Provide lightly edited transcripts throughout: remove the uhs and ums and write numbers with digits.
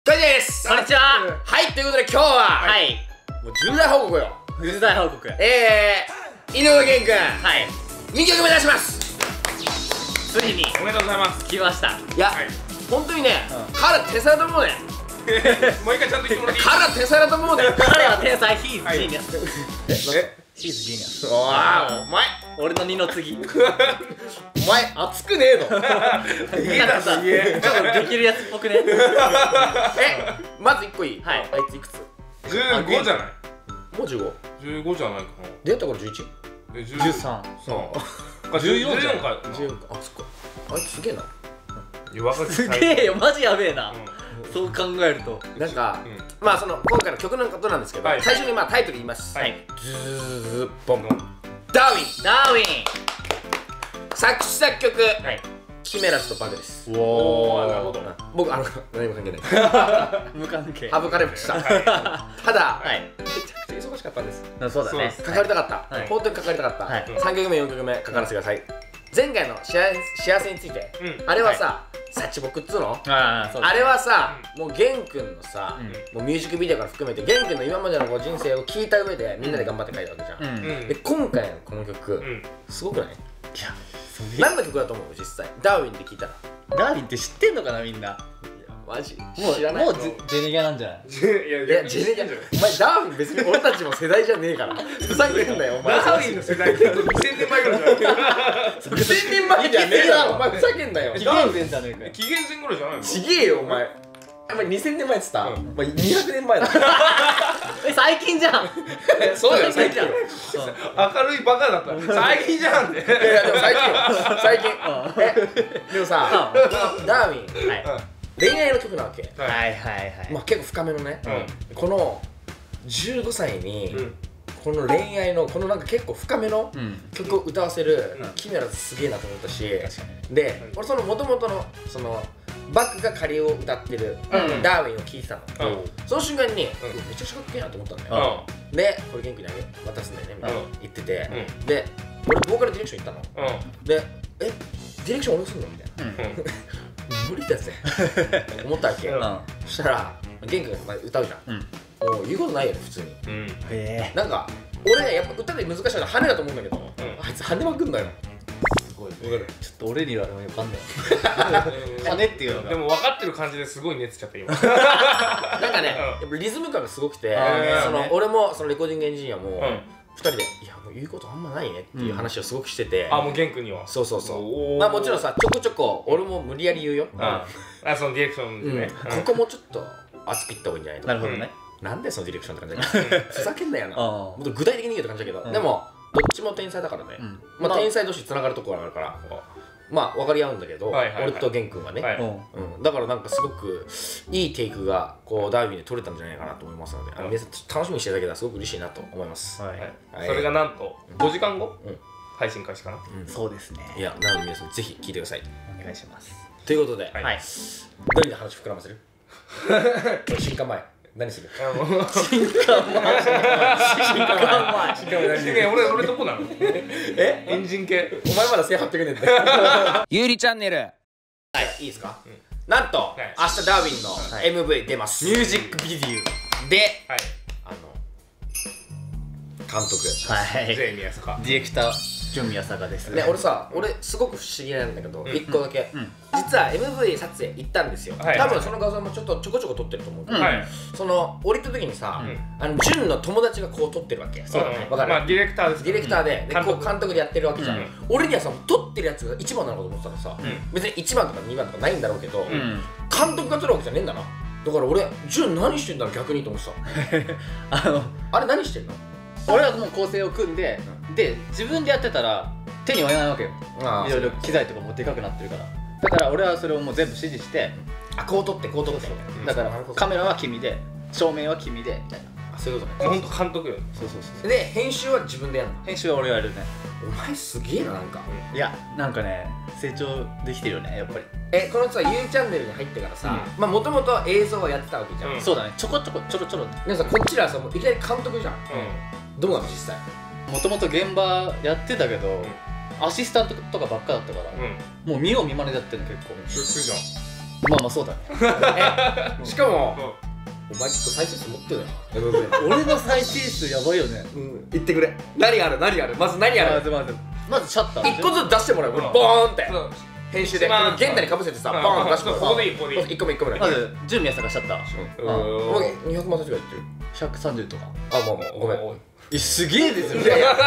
これです。 こんにちは。 はい、ということで今日はもう重大報告よ。 重大報告。 井上源くん、2曲目出します。 ついにおめでとうございます。 来ました。 いや、本当にね、彼手皿と思うね。 もう一回ちゃんと言ってもらっていい？ 彼手皿と思うね。 彼は天才、ヒーズジーニアス。 え？ ヒーズジーニアス。 お前俺の二の次。 お前熱くねえの。 なんかさ、ちょっとできるやつっぽくね。 まず1個いい？ はい。 あいついくつ 15じゃない？ もう 15？ 15じゃないかな。 出会った頃 11？ 13。 そう。14か。 14か。あ、そっか。あいつすげえな。 すげえよ、マジやべえな。そう考えると。 なんか、まあその今回の曲のことなんですけど、最初にまあタイトル言います。 はい。 ズーボンボン。ダーウィン。 ダーウィン。 作詞作曲。 はい。 キメラズとバグです。 おー、なるほど。 僕何も関係ない。 無関係。 省かれました。ただ、 はい。 めちゃくちゃ忙しかったんです。 そうだね。 かかりたかった。本当にかかりたかった。3曲目4曲目かからせてください。前回の幸せについて、あれはさ、サッチボクっつうの？あれはさ、もう玄君のさ、もうミュージックビデオから含めて玄君の今までの人生を聞いた上でみんなで頑張って書いたわけじゃん。で今回のこの曲すごくない？いや、何の曲だと思う実際？ダーウィンって聞いたら。 ダーウィンって知ってんのかなみんな。 マジ？ 知らない。もうジェネギャなんじゃない？ いや、ジェネギャ。お前ダーウィン別に俺たちも世代じゃねえから。ふざけんなよお前。 ダーウィンの世代って2000年前ぐらいじゃない？ 2000年前じゃねえだろお前。ふざけんなよ。 紀元前じゃねえかよ。 紀元前ぐらいじゃないの？ ちげえよお前。お前2000年前っつった？お前200年前だ。 最近じゃん。 そうだよ最近。 明るいバカだった。最近じゃんって。 いやでも最近よ最近。でもさ、ダーウィン恋愛の曲なわけ。 はいはいはい。 まあ結構深めのね。この15歳にこの恋愛のこのなんか結構深めの曲を歌わせるキメラズすげえなと思ったし、で俺その元々のそのバックが仮を歌ってるダーウィンを聴いてたの。その瞬間にめちゃくちゃかっけえなと思ったんだよ。でこれ元気に渡すんだよねみたいな言ってて、で俺ボーカルディレクション行ったの。でディレクション俺がすんのみたいな。無理だぜ思ったわけ。そしたら元気が歌うじゃん。もう言うことないよね普通に。なんか俺ねやっぱ歌で難しいのは羽だと思うんだけど、あいつ羽まくんだよ。 すごい。ちょっと俺には分かんない。羽っていうのが。 でも分かってる感じですごい熱ちゃった今。 なんかねやっぱリズム感がすごくて、その俺もそのレコーディングエンジニアも2人でいやもう言うことあんまないねっていう話をすごくしてて。 あ、もう玄君には。 そうそうそう。まあもちろんさちょこちょこ俺も無理やり言うよ。 あ、そのディレクションでね。 ここもちょっと熱くいった方がいいんじゃないと。 なるほどね。 なんでそのディレクションって感じだけどふざけんなよな。もっと具体的に言うって感じだけど、でもどっちも天才だからね。まあ天才同士つながるところがあるからまあ分かり合うんだけど、俺と玄君はね。だからなんかすごくいいテイクがこうダーウィンで撮れたんじゃないかなと思いますので、皆さん楽しみにしてるだけではすごく嬉しいなと思います。 それがなんと5時間後配信開始かな。 そうですね。 いやなので皆さんぜひ聴いてください。 お願いします。 ということでどれで話膨らませる？新刊前何する？新刊前俺どこなの？エンジン系。 お前まだ1800年だよ。ゆうりチャンネル。はい、いいですか？なんと明日ダーウィンの MV 出ます。 ミュージックビデオで監督ジェイミヤスかディレクター準宮坂ですね。俺すごく不思議なんだけど1個だけ実は MV 撮影行ったんですよ。多分その画像もちょこちょこ撮ってると思うけど、その降りた時にさ潤の友達がこう撮ってるわけ。 そうだね。 わかる？ まあディレクターです。 ディレクターでこう監督でやってるわけじゃん。俺にはさ撮ってるやつが1番なのかと思ってたらさ別に1番とか2番とかないんだろうけど監督が撮るわけじゃねえんだな。だから俺潤何してんだろう逆にと思ってた。あれ何してんの？ 俺はもう構成を組んで自分でやってたら手に負えないわけよ。いろいろ機材とかもでかくなってるから。だから俺はそれをもう全部指示してこう撮ってこう撮って。 だからカメラは君で照明は君でみたいな。 そういうことね。 ほんと監督よ。 そうそうそう。 で編集は自分でやるの？ 編集は俺がやるね。 お前すげえななんか。 いやなんかね成長できてるよねやっぱり。 このさ U チャンネルに入ってからさまあもともと映像はやってたわけじゃん。 そうだね。ちょろ。でもさこっちらさいきなり監督じゃん。どうなの実際？ もともと現場やってたけどアシスタントとかばっかだったからもう見よう見まねだってるの結構。 するじゃん。 まあまあそうだね。 しかもお前結構再生数持ってるよな。 俺の再生数やばいよね。 言ってくれ。何あるまず何ある。 まずシャッター 1個ずつ出してもらう。ボーンって編集でこの現代にかぶせてさ、ボーン出してもらう。 ここでいいここでいい。 1個目1個目。 まず準備やさがシャッターもう200万再生ぐらいいってる。 130とか。 あ、もうごめん。 すげえですよ。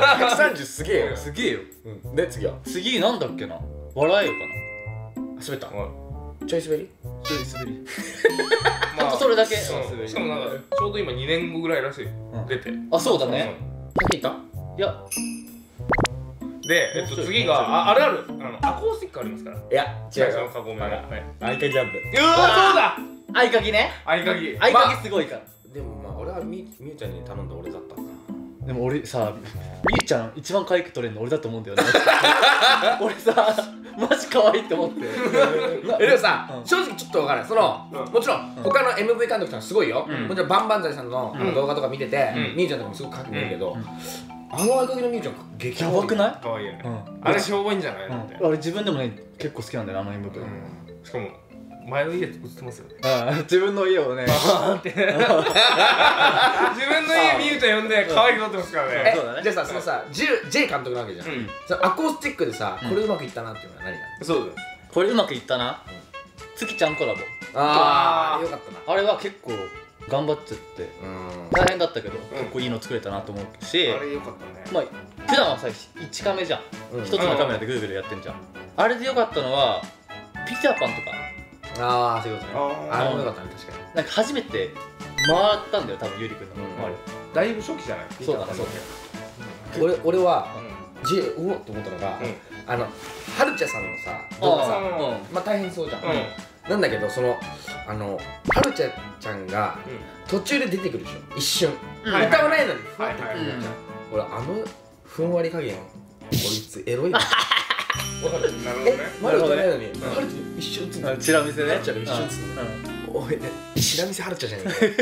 130すげえよ。 すげえよ。 で次は次なんだっけな、笑えよかな。 滑った。ちょい滑り。 ちょい滑り。ほんとそれだけ。 しかもなんかちょうど今2年後ぐらいらしい。出て。 あ、そうだね。 先行った？ いや。 で、次があるアコースティックありますから。 いや違うよ。 カゴメが。 合鍵ジャンプ。 うわそうだ。 合鍵ね。 合鍵すごいから。 でもまあ俺はみゆちゃんに頼んだ俺だったな。 でも俺さ、みゆちゃん一番可愛く撮れるの俺だと思うんだよね。俺さ、マジ可愛いって思って。 でもさ、正直ちょっと分からない。そのもちろん他の MV 監督さんすごいよ。もちろんバンバンザイさんの動画とか見てて、みゆちゃんとかもすごくかけてるけど、あの合鍵のみゆちゃん激やばくない？ 可愛いよね。あれ評判いいんじゃないのって。 俺自分でもね結構好きなんだよあの MV。 しかも前の家映ってますよね。 自分の家をね。 自分の家みゆちゃん呼んで可愛くなってますからね。 じゃあさ、そのさ J 監督なわけじゃん。アコースティックでさ、これうまくいったなっていうのは何なの？ そうだ。 これうまくいったな。月ちゃんコラボ。 ああ、よかったな。 あれは結構頑張っちゃって大変だったけど結構いいの作れたなと思うし、 あれよかったね。 まあ普段はさ1カメじゃん。一つのカメラでグーグルやってんじゃん。あれでよかったのはピーターパンとか。 ああ、そういうことね。あれもよかったね、確かに。 なんか初めて回ったんだよ、多分ゆりくんの周り。 だいぶ初期じゃない。 そうだね、そうだね。俺はうおっと思ったのが、はるちゃさんのさ動画さ、まあ大変そうじゃん。なんだけど、そのはるちゃちゃんが途中で出てくるでしょ、一瞬。歌わないのにふわってくるじゃん。俺ふんわり加減、こいつエロいな。わかる？ なるほどね。 まだ歌わないのにはるちゃ一瞬映る。 チラ見せね。 はるちゃんが一瞬映る。おい、チラ見せはるちゃじゃね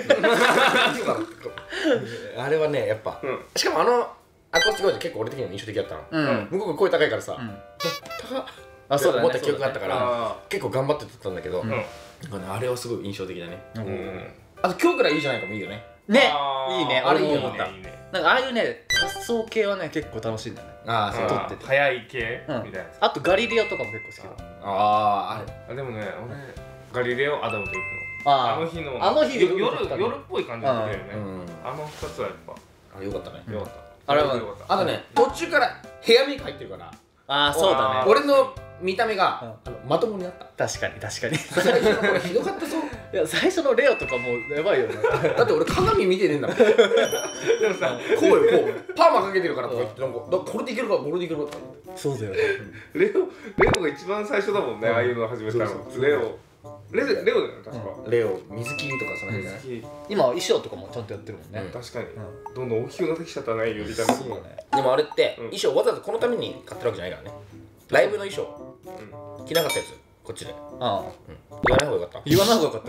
えか。あれはね、やっぱしかもアコースティックバージョン結構俺的には印象的だったの。向こうが声高いからさ、高っって思った記憶があったから結構頑張って撮ったんだけど、あれはすごい印象的だね。あと今日からいいじゃないかもいいよね。 ね、いいね。 あれいいよ思った。 なんかああいうね、発想系はね結構楽しいんだよね。 ああ、そう撮ってて早い系みたいな。 あとガリレオとかも結構好きだ。 あれでもね、俺ガリレオアダムと行くの。あの日夜っぽい感じだったよね。あの2つはやっぱよかったね。 よかった。 あれはあとね、途中からヘアメイク入ってるから。 ああ、そうだね。 俺の見た目がまともになった。 確かに確かに。 最初の頃ひどかったぞ。 いや、最初のレオとかもうやばいよね。 だって俺鏡見てねえんだもん。でもさ、こうよこう、パーマかけてるからとか言って、なんかこれでいけるかこれでいけるか。 そうだよね。 レオが一番最初だもんね、ああいうの始めたの。レオだよね、確か。 レオ、水切りとかその辺じゃない。 今衣装とかもちゃんとやってるもんね。 確かに。どんどん大きくなってきちゃったね、ゆりちゃん。そうだね。 でもあれって衣装わざわざこのために買ってるわけじゃないからね。ライブの衣装着なかったやつこっちで。言わない方がよかった。 言わない方がよかった。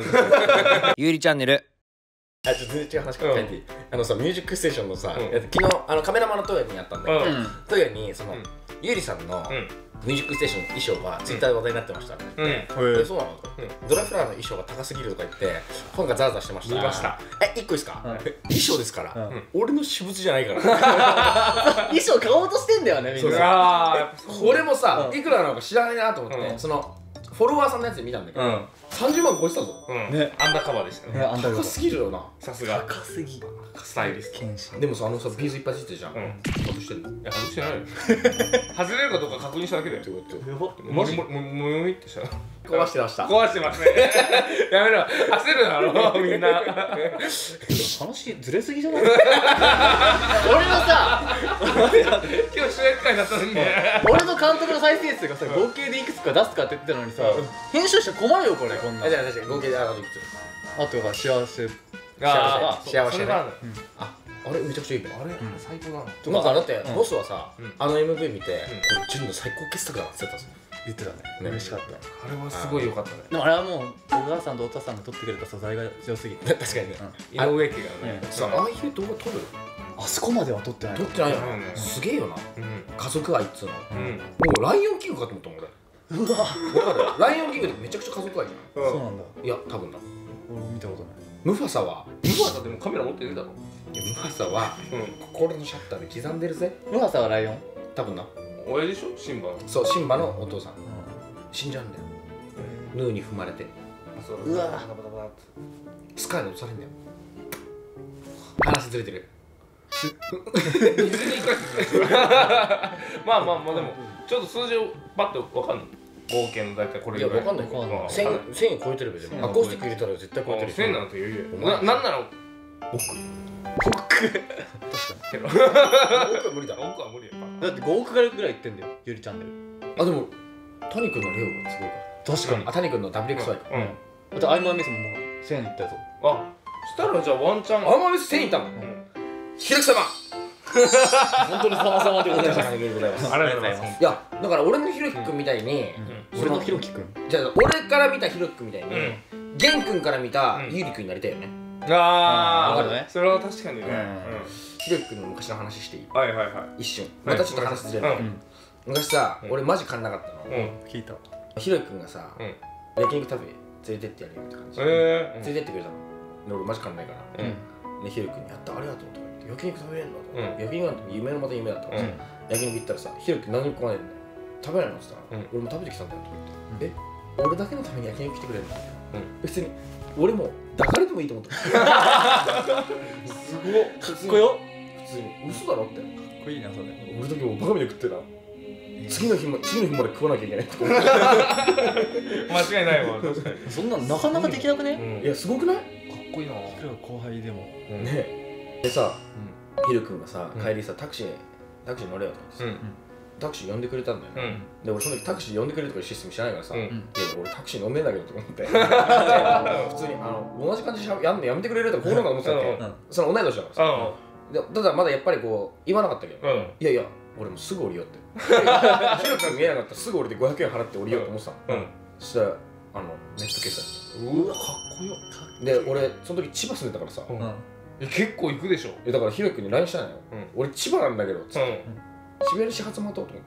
ゆうりチャンネル。ちょっと全然違う話から書いていい？さ、ミュージックステーションのさ、昨日カメラマンのトイレにやったんだけど、トイレにそのゆうりさんのミュージックステーションの衣装がツイッターで話題になってましたって言って、そうなのと。ドラフラーの衣装が高すぎるとか言ってファンがザーザーしてました。 見ました。 1個いいですか？衣装ですから俺の私物じゃないから。 衣装買おうとしてんだよね、みんな。俺もさ、いくらなのか知らないなと思って、そのフォロワーさんのやつで見たんだけど、30万超えてたぞ。 ね、アンダーカバーでしたね。 高すぎるよな。 さすが。 高すぎ。 スタイリスト。 でもさ、ビーズいっぱいついてるじゃん。外してんの？ いや、外してないよ。外れるかどうか確認しただけだよ。もみってした。 壊してました。 壊してますね。やめろ。焦るだろ、みんな。 話ずれすぎじゃない？俺のさ、 今日主役会になったのにね。 俺の監督の再生数がさ、合計でいくつか出すかって言ってたのにさ、編集者困るよこれ、こんな。 じゃあ確かに合計でいくつ？ あとが幸せ。 幸せね。あれめちゃくちゃいいね。あれ最高だな。なんかだってボスはさ、あの MV 見て、これ純の最高傑作だって言ってたね。嬉しかった。 あれはすごい良かったね。 でもあれはもうお母さんとお父さんが撮ってくれた素材が強すぎて。 確かにね。 井上家がね。 さああいう動画撮る？ あそこまでは撮ってない。 撮ってないよね。すげえよな。家族愛っつうの。もうライオンキングかと思ったもん俺。 うわ分かる。ライオンキングってめちゃくちゃ家族愛じゃん。そうなんだ。 いや多分な。 俺見たことない。 ムファサはでもカメラ持ってるだろ。 ムファサは心のシャッターで刻んでるぜ。 ムファサはライオン？ 多分な。 親でしょ、シンバ。 そう、シンバのお父さん。死んじゃうんだよ。ヌーに踏まれて。 うわスカイで落とされんだよ。話ずれてる。 まあでもちょっと数字をパッと分かんない。合計の大体これぐらい。 いや分かんないか。1000円超えてるべ。アコースティック入れたら絶対超えてる。 1000なんて余裕。なんなら僕確かに僕は無理だ。 僕は無理や。 だって5億ぐらいいってんだよ、ゆりチャンネル。 あ、でも谷君のレオがすごいから。 確かに。 あ、谷君の WXY か。 あとアイマーメスももう1000円いったやつ。 あ、したらじゃあワンチャンアイマーメス1000円いったの。ひろき様本当に様々でございます。 ありがとうございます。 ありがとうございます。 いや、だから俺のひろき君みたいに、 俺のひろき君。 じゃあ俺から見たひろき君みたいに、玄君から見たゆうり君になりたいよね。 ああ、それは確かにね。 ひろき君の昔の話していい？ はい。 一瞬。またちょっと話ずれる。昔さ、俺マジ勘なかったの。 聞いた。 ひろき君がさ、焼肉食べ連れてってやるよって感じ。連れてってくれたの。で俺マジ勘ないから。でひろき君にやったありがとうとか言って焼肉食べれんだと。焼肉なんて夢のまた夢だったからさ、焼肉行ったらさ、ひろき君何も食わないんだよ。食べないのって言ったら、俺も食べてきたんだよとか言って。俺だけのために焼肉来てくれるんだよ。別に俺も誰でもいいと思った。すごい。かっこよ。普通に嘘だろって。かっこいいなそれ。 俺だけもバカみたいに食ってた。次の日まで食わなきゃいけないとか。間違いないわ。確かに。 そんななかなかできなくね？ いやすごくない？かっこいいな。 後輩でも。 ね。でさ、ひろ君がさ帰りさタクシー乗れよとか言ってさ、タクシー呼んでくれたんだよね。で俺その時タクシー呼んでくれるとかいうシステム知らないからさ、いや俺タクシー乗んねえんだけどとか思って、普通に同じ感じでやめてくれるとかこうなんか思ってたっけ。その同い年だからさ。ただまだやっぱりこう言わなかったけど、いや俺もすぐ降りようって。ひろ君見えなかったらすぐ降りて500円払って降りようと思ってたの。そしたらネット決済。 うわかっこよ。 で俺その時千葉住んでたからさ、 結構行くでしょ。 だからひろ君に LINE したのよ。俺千葉なんだけどっつって。渋谷に始発待とうと思って。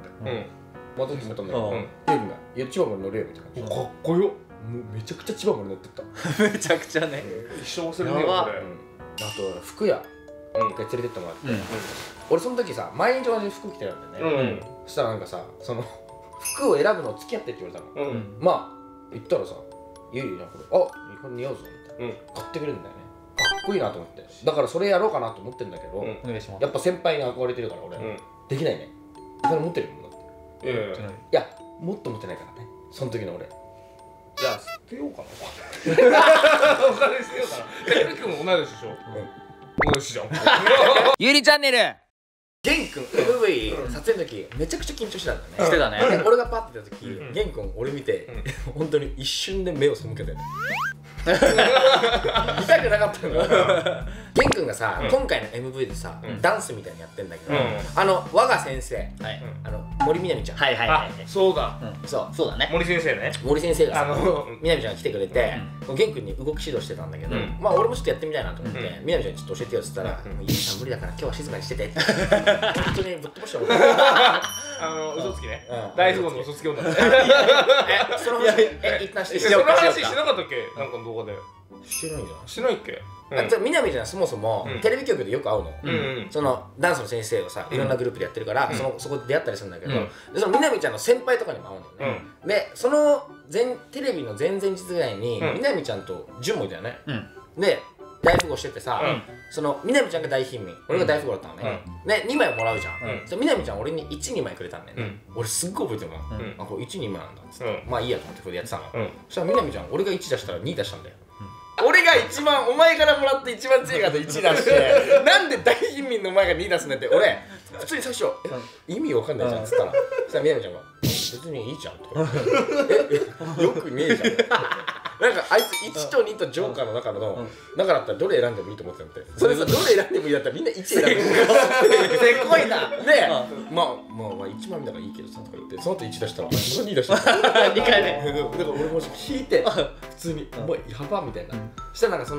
待とうと思ったんだけど、ひろ君がいや千葉まで乗れよみたいな。 かっこよ。 もうめちゃくちゃ千葉まで乗ってった。 めちゃくちゃね。 一生忘れねえよこれ。 あと服屋一回連れてってもらって、俺その時さ毎日同じ服着てたんだよね。そしたらなんかさその服を選ぶの付き合ってって言われたの。まあ言ったらさゆうゆうこれこれ似合うぞみたいな買ってくれるんだよね。かっこいいなと思って。だからそれやろうかなと思ってんだけど、やっぱ先輩に憧れてるから俺できないね。それ持ってるもんだって。いやもっと持ってないからねその時の俺。 じゃあ捨てようかな。お金捨てようかな。ひろき君も同い年でしょ。同い年じゃん。 ゆりチャンネル。 玄君 MV 撮影の時めちゃくちゃ緊張してたんだね。 してたね。 俺がパッて出た時玄君俺見て本当に一瞬で目を背けたよね。見たくなかったんだ。玄君がさ今回の MV でさダンスみたいにやってんだけど、我が先生森みなみちゃん。 そうだ。 そうだね。 森先生ね。 森先生がさみなみちゃんが来てくれて玄君に動き指導してたんだけど、まあ俺もちょっとやってみたいなと思ってみなみちゃんにちょっと教えてよっつったら「ゆうさん無理だから今日は静かにしてて」って本当にぶっ飛ばしたもん。 嘘つきね。大富豪の嘘つき女。 その話一旦してその話しなかったっけ？なんか動画で。 してないんだ。 してないっけ？ みなみちゃんそもそもテレビ局でよく会うの。そのダンスの先生をさいろんなグループでやってるからそこで出会ったりするんだけど、そのみなみちゃんの先輩とかにも会うんだよね。でそのテレビの前々日ぐらいにみなみちゃんとジュンもいたよね。で大富豪しててさ、そのみなみちゃんが大貧民俺が大富豪だったのね。で2枚もらうじゃん。みなみちゃん俺に 1,2 枚くれたんだよね。俺すっごい覚えてるの。あこれ 1,2 枚なんだっつってまあいいやと思ってこれでやってたの。そしたらみなみちゃん俺が1出したら2出したんだよ。俺が一番お前からもらって一番強いから1出してなんで大貧民のお前が2出すんだって俺普通に最初意味わかんないじゃんっつったらそしたらみなみちゃんが別にいいじゃんとかよくねえじゃんなんかあいつ1と2とジョーカーの中の中だったらどれ選んでもいいと思ってたんでそれさどれ選んでもいいだったらみんな1選んでもいいせこいなでまあ1枚目だからいいけどさとか言ってその後1出したら2出した2回目だから俺も引いて普通にお前やばみたいなしたらなんかその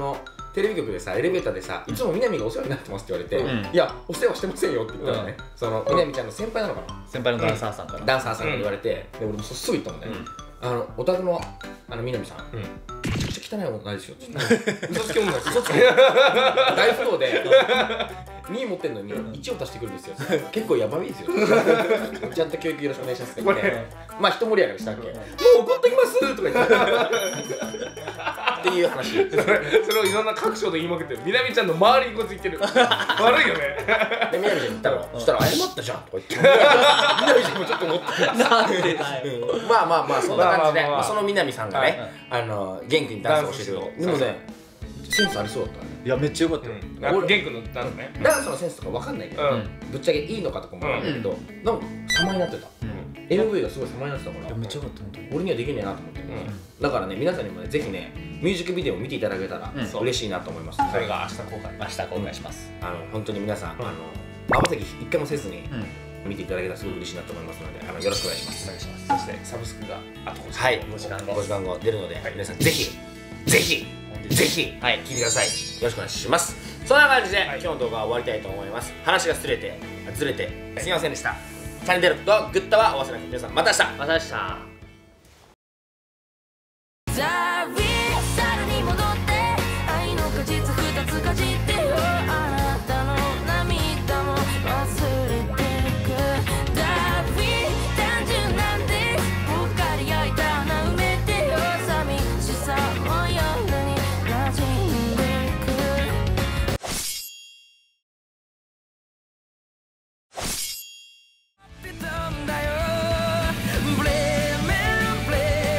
テレビ局でさエレベーターでさいつも南がお世話になってますって言われて、いやお世話してませんよって言ったらね、その南ちゃんの先輩なのかな、 先輩のダンサーさんからダンサーさんから言われて、で俺もすぐ言ったもんね、お宅の南さんめちゃくちゃ汚いものないですよって嘘つき女です、嘘つき大富豪で2位持ってんのに1を足してくるんですよ、結構やばいですよちゃんと教育よろしくお願いしますって言ってまあ一盛り上がりしたわけ、もう怒っときますとか言ってっていう話それをいろんな各所で言いまくってる南ちゃんの周りにこついてる悪いよねで南ちゃん言ったらそしたら謝ったじゃんとか言って南ちゃんもちょっと思ったなんでだよまあまあまあそんな感じでその南さんがね元気にダンスをしてるでもねセンスありそうだったね。 いやめっちゃ良かったよ。ゲン君のダンスね。 ダンスのセンスとかわかんないけど、ぶっちゃけいいのかとかもわかんないけど、なんか様になってた。MV がすごい様になってたから、 めっちゃ良かった本当に。 俺にはできねえなと思って。だからね皆さんにもねぜひねミュージックビデオを見ていただけたら嬉しいなと思います。 それが明日公開します。 本当に皆さんまばたき一回もせずに見ていただけたらすごく嬉しいなと思いますので、よろしくお願いします。 お願いします。そしてサブスクがあと 5時間後出るので、皆さんぜひ聞いてください。よろしくお願いします。そんな感じで今日の動画は終わりたいと思います。話がずれてすみませんでした。チャンネル登録とグッドはお忘れなく。皆さんまた明日。 また明日。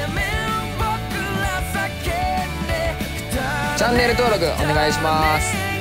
チャンネル登録お願いします。